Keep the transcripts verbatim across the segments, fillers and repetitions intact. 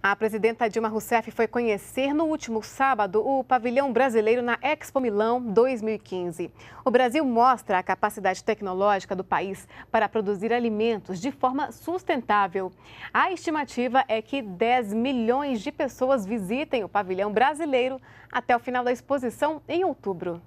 A presidenta Dilma Rousseff foi conhecer no último sábado o pavilhão brasileiro na Expo Milão dois mil e quinze. O Brasil mostra a capacidade tecnológica do país para produzir alimentos de forma sustentável. A estimativa é que dez milhões de pessoas visitem o pavilhão brasileiro até o final da exposição em outubro.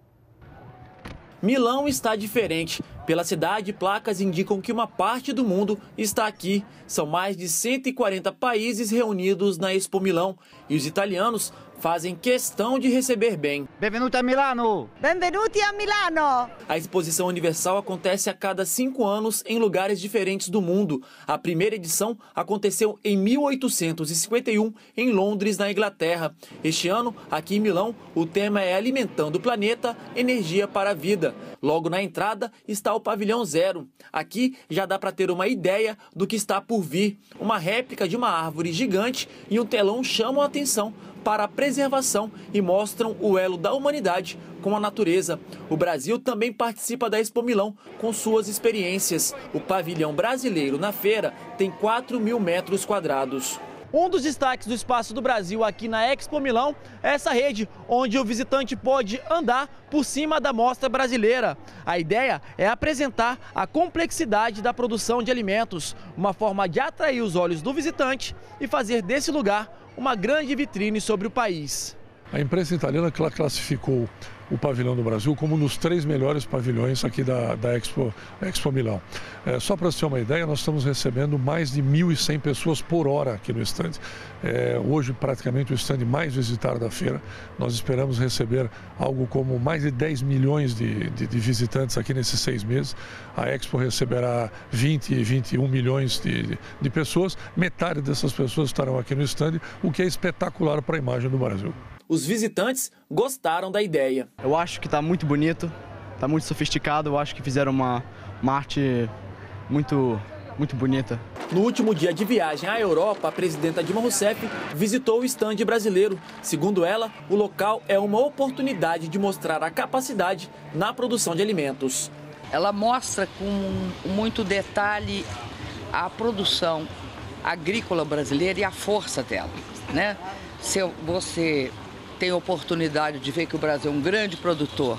Milão está diferente. Pela cidade, placas indicam que uma parte do mundo está aqui. São mais de cento e quarenta países reunidos na Expo Milão. E os italianos fazem questão de receber bem. Benvenuti a Milano! Benvenuti a Milano! A exposição universal acontece a cada cinco anos em lugares diferentes do mundo. A primeira edição aconteceu em mil oitocentos e cinquenta e um, em Londres, na Inglaterra. Este ano, aqui em Milão, o tema é Alimentando o Planeta, Energia para a Vida. Logo na entrada está o Pavilhão Zero. Aqui já dá para ter uma ideia do que está por vir. Uma réplica de uma árvore gigante e um telão chamam a atenção para a preservação e mostram o elo da humanidade com a natureza. O Brasil também participa da Expo Milão com suas experiências. O pavilhão brasileiro na feira tem quatro mil metros quadrados. Um dos destaques do Espaço do Brasil aqui na Expo Milão é essa rede, onde o visitante pode andar por cima da mostra brasileira. A ideia é apresentar a complexidade da produção de alimentos, uma forma de atrair os olhos do visitante e fazer desse lugar uma grande vitrine sobre o país. A imprensa italiana classificou o pavilhão do Brasil como um dos três melhores pavilhões aqui da, da Expo, Expo Milão. É, só para você ter uma ideia, nós estamos recebendo mais de mil e cem pessoas por hora aqui no estande. É, hoje, praticamente, o estande mais visitado da feira. Nós esperamos receber algo como mais de dez milhões de, de, de visitantes aqui nesses seis meses. A Expo receberá vinte, vinte e um milhões de, de, de pessoas. Metade dessas pessoas estarão aqui no estande, o que é espetacular para a imagem do Brasil. Os visitantes gostaram da ideia. Eu acho que está muito bonito, está muito sofisticado, eu acho que fizeram uma, uma arte muito, muito bonita. No último dia de viagem à Europa, a presidenta Dilma Rousseff visitou o estande brasileiro. Segundo ela, o local é uma oportunidade de mostrar a capacidade na produção de alimentos. Ela mostra com muito detalhe a produção agrícola brasileira e a força dela, né? Se você tem a oportunidade de ver que o Brasil é um grande produtor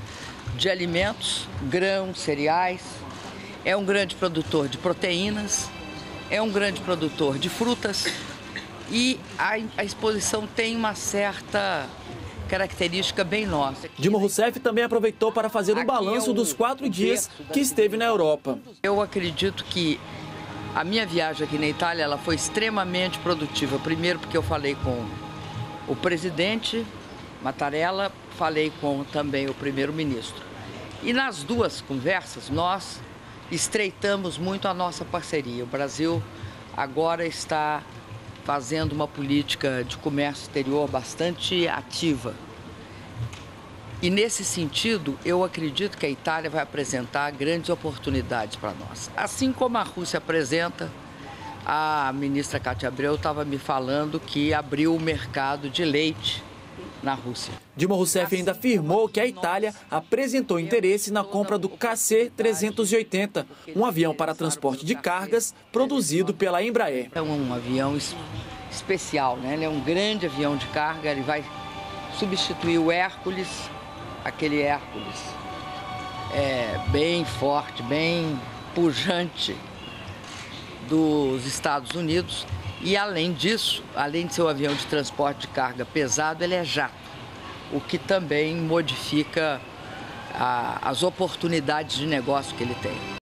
de alimentos, grãos, cereais, é um grande produtor de proteínas, é um grande produtor de frutas e a, a exposição tem uma certa característica bem nossa. Dilma Rousseff também aproveitou para fazer um balanço dos quatro dias que esteve na Europa. Eu acredito que a minha viagem aqui na Itália ela foi extremamente produtiva. Primeiro porque eu falei com o presidente Mattarella, falei com também o primeiro-ministro. E nas duas conversas nós estreitamos muito a nossa parceria. O Brasil agora está fazendo uma política de comércio exterior bastante ativa. E nesse sentido, eu acredito que a Itália vai apresentar grandes oportunidades para nós. Assim como a Rússia apresenta, a ministra Cátia Abreu estava me falando que abriu o mercado de leite na Rússia. Dilma Rousseff ainda afirmou que a Itália apresentou interesse na compra do K C trezentos e oitenta, um avião para transporte de cargas produzido pela Embraer. É um avião especial, né? Ele é um grande avião de carga, ele vai substituir o Hércules, aquele Hércules é, bem forte, bem pujante dos Estados Unidos. E além disso, além de ser um avião de transporte de carga pesado, ele é jato, o que também modifica a, as oportunidades de negócio que ele tem.